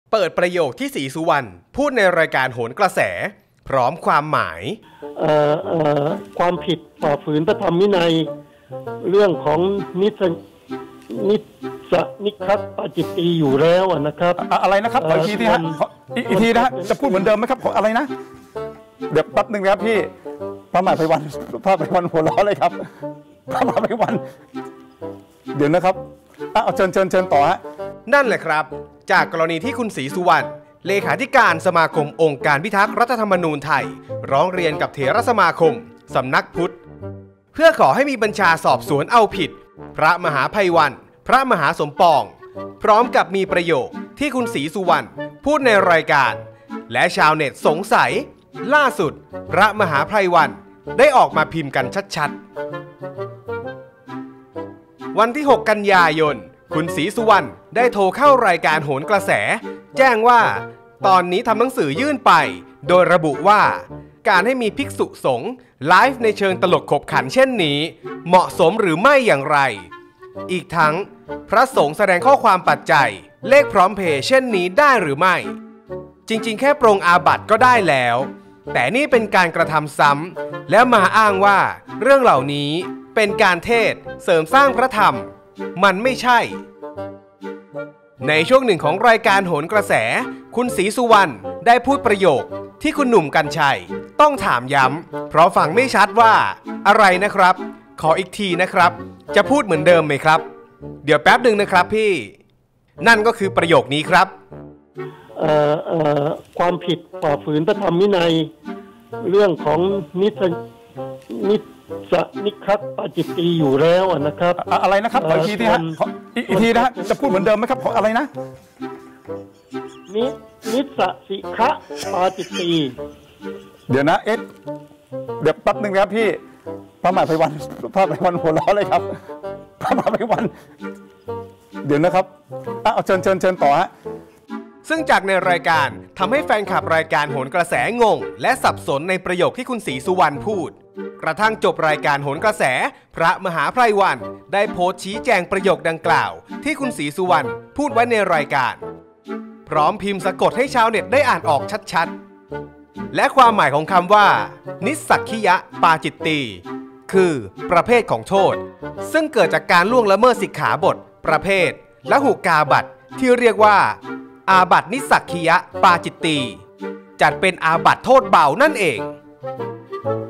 เปิดประโยคที่ศรีสุวรรณพูดในรายการโหนกระแสพร้อมความหมายความผิดฝ่าฝืนพระธรรมวินัยเรื่องของนิคัสปาจิตตีอยู่แล้วนะครับอะไรนะครับขออีกทีนะฮะอีกทีนะฮะจะพูดเหมือนเดิมไหมครับขออะไรนะเดี๋ยวแป๊บนึงนะครับพี่พระมหาภัยวันหัวล้อเลยครับพระมหาภัยวันเดี๋ยวนะครับเอาเชิญต่อฮะนั่นแหละครับจากกรณีที่คุณศรีสุวรรณเลขาธิการสมาคมองค์การพิทักษ์รัฐธรรมนูญไทยร้องเรียนกับเถรสมาคมสำนักพุทธเพื่อขอให้มีบัญชาสอบสวนเอาผิดพระมหาภัยวันพระมหาสมปองพร้อมกับมีประโยคที่คุณศรีสุวรรณพูดในรายการและชาวเน็ตสงสัยล่าสุดพระมหาภัยวันได้ออกมาพิมพ์กันชัดๆวันที่ 6 กันยายนคุณศรีสุวรรณได้โทรเข้ารายการโหนกระแสแจ้งว่าตอนนี้ทำหนังสือยื่นไปโดยระบุว่าการให้มีภิกษุสงฆ์ไลฟ์ในเชิงตลกขบขันเช่นนี้เหมาะสมหรือไม่อย่างไรอีกทั้งพระสงฆ์แสดงข้อความปัจจัยเลขพร้อมเพย์เช่นนี้ได้หรือไม่จริงๆแค่ปรงอาบัติก็ได้แล้วแต่นี่เป็นการกระทำซ้ำแล้วมาอ้างว่าเรื่องเหล่านี้เป็นการเทศเสริมสร้างพระธรรมมันไม่ใช่ในช่วงหนึ่งของรายการโหนกระแสคุณศรีสุวรรณได้พูดประโยคที่คุณหนุ่มกรรชัยต้องถามย้ำเพราะฟังไม่ชัดว่าอะไรนะครับขออีกทีนะครับจะพูดเหมือนเดิมไหมครับเดี๋ยวแป๊บหนึ่งนะครับพี่นั่นก็คือประโยคนี้ครับความผิดฝ่าฝืนพระธรรมวินัยเรื่องของนิคัสปาจิตตีอยู่แล้วนะครับอะไรนะครับขออีกทีนะฮะอีกทีนะฮะจะพูดเหมือนเดิมไหมครับขออะไรนะนิสิคะปาจิตตีเดี๋ยวนะเดี๋ยวแป๊บนึงนะครับพี่พระมหาภัยวันหัวล้อเลยครับพระมหาภัยวันเดี๋ยวนะครับเอาเชิญต่อฮะซึ่งจากในรายการทำให้แฟนคลับรายการโหนกระแสงงและสับสนในประโยคที่คุณศรีสุวรรณพูดกระทั่งจบรายการโหนกระแสพระมหาภัยวันได้โพสต์ชี้แจงประโยคดังกล่าวที่คุณศรีสุวรรณพูดไว้ในรายการพร้อมพิมพ์สะกดให้ชาวเน็ตได้อ่านออกชัดๆและความหมายของคำว่านิสสักขิยะปาจิตตีคือประเภทของโทษซึ่งเกิดจากการล่วงละเมิดสิกขาบทประเภทละหุกาบัตที่เรียกว่าอาบัตินิสสักขิยะปาจิตตีจัดเป็นอาบัติโทษเบานั่นเอง